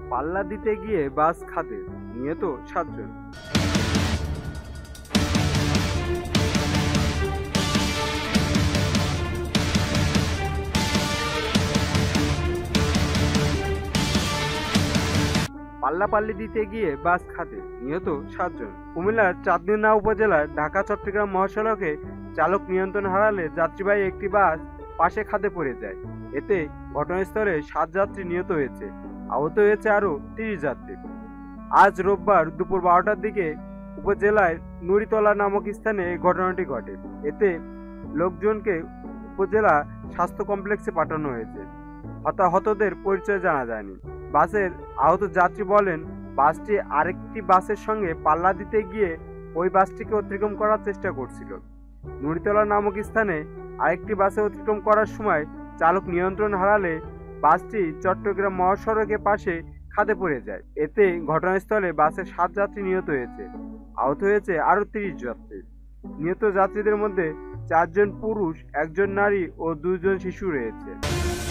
পাল্লা দিতে গিয়ে বাস খাদে, নিহত 7 জন। পাল্লাপাল্লি দিতে গিয়ে বাস খাদে, নিহত 7 জন। কুমিল্লার চাঁদনীনা উপজেলার ঢাকা চট্টগ্রাম মহাসড়কে চালক নিয়ন্ত্রণ হারালে যাত্রীবাহী একটি বাস পাশে খাদে পড়ে যায়। এতে ঘটনাস্থলে 7 যাত্রী নিহত হয়েছে, আহত হয়েছে আরও 30 যাত্রী। আজ রোববার দুপুর 12টার দিকে উপজেলায় নুড়িতলা নামক স্থানে এই ঘটনাটি ঘটে। এতে লোকজনকে উপজেলা স্বাস্থ্য কমপ্লেক্সে পাঠানো হয়েছে। হতাহতদের পরিচয় জানা যায়নি। বাসের আহত যাত্রী বলেন, বাসটি আরেকটি বাসের সঙ্গে পাল্লা দিতে গিয়ে ওই বাসটিকে অতিক্রম করার চেষ্টা করছিল। নুড়িতলা নামক স্থানে আরেকটি বাসে অতিক্রম করার সময় চালক নিয়ন্ত্রণ হারালে বাসটি চট্টগ্রাম মহাসড়কের পাশে খাদে পড়ে যায়। এতে ঘটনাস্থলে বাসের 7 যাত্রী নিহত হয়েছে, আহত হয়েছে আরও 30 যাত্রী। নিহত যাত্রীদের মধ্যে 4 জন পুরুষ, 1 জন নারী ও 2 জন শিশু রয়েছে।